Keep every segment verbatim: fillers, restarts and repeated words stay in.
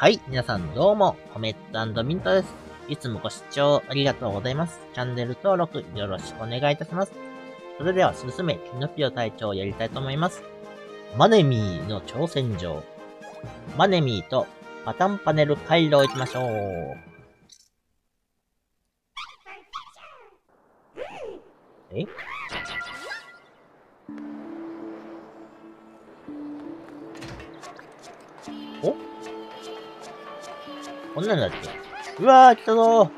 はい、皆さんどうも、コメットミントです。いつもご視聴ありがとうございます。チャンネル登録よろしくお願いいたします。それでは、すすめキノピオ隊長をやりたいと思います。マネミーの挑戦状。マネミーとパタンパネル回路を行きましょう。えおこんなんだっけ。うわー、来たぞー。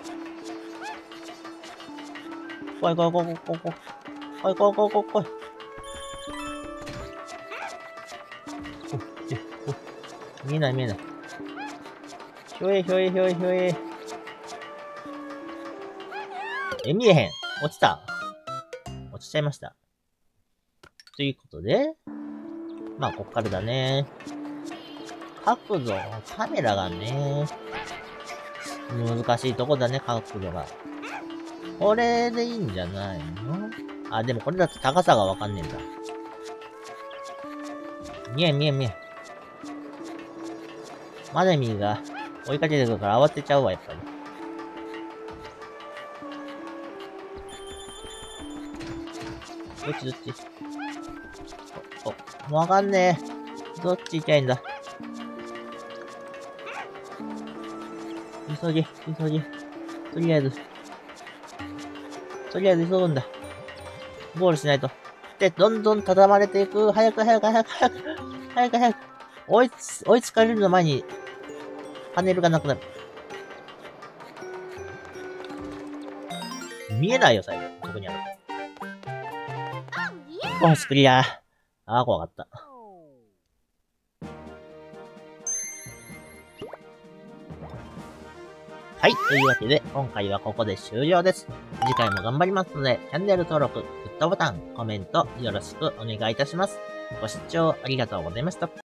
来い来い来い来い来い来い来い来い来い来い来い。見えない見えない。ひょえひょえひょえひょえ。え、見えへん。落ちた。落ちちゃいました。ということで、まあ、こっからだね。角度、カメラがね、難しいとこだね、角度が。これでいいんじゃないの？あ、でもこれだと高さがわかんねえんだ。見えん見えん見えん。マネミーが追いかけてくるから慌てちゃうわ、やっぱり。どっちどっちお、お、わかんねえ。どっち行きゃいいんだ。急ぎ、急ぎ。とりあえず。とりあえず急ぐんだ。ゴールしないと。で、どんどん畳まれていく。早く早く早く早く。早く早く。追いつ、追いつかれるの前に、パネルがなくなる。見えないよ、最後。どこにあるか。コンスクリア。ああ、怖かった。はい。というわけで、今回はここで終了です。次回も頑張りますので、チャンネル登録、グッドボタン、コメント、よろしくお願いいたします。ご視聴ありがとうございました。